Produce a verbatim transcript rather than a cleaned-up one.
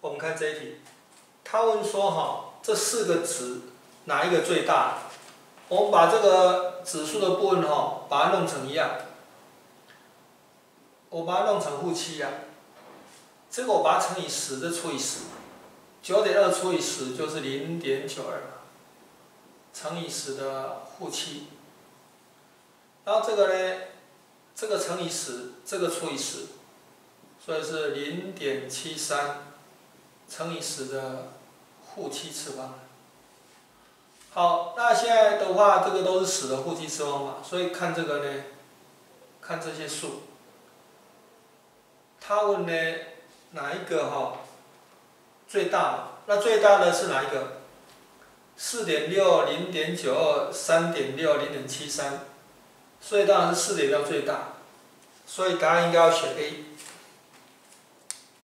我们看这一题，他问说哈，这四个值哪一个最大？我们把这个指数的部分哈，把它弄成一样，我把它弄成负七啊。这个我把它乘以十，这除以十，九点二除以十就是零点九二，乘以十的负七。然后这个呢，这个乘以十，这个除以十，所以是零点七三乘以十的负七次方。好，那现在的话，这个都是十的负七次方嘛，所以看这个呢，看这些数，他问呢哪一个哈最大？那最大的是哪一个？四点六、零点九二、三点六、零点七三，所以当然是四点六最大，所以答案应该要选 A。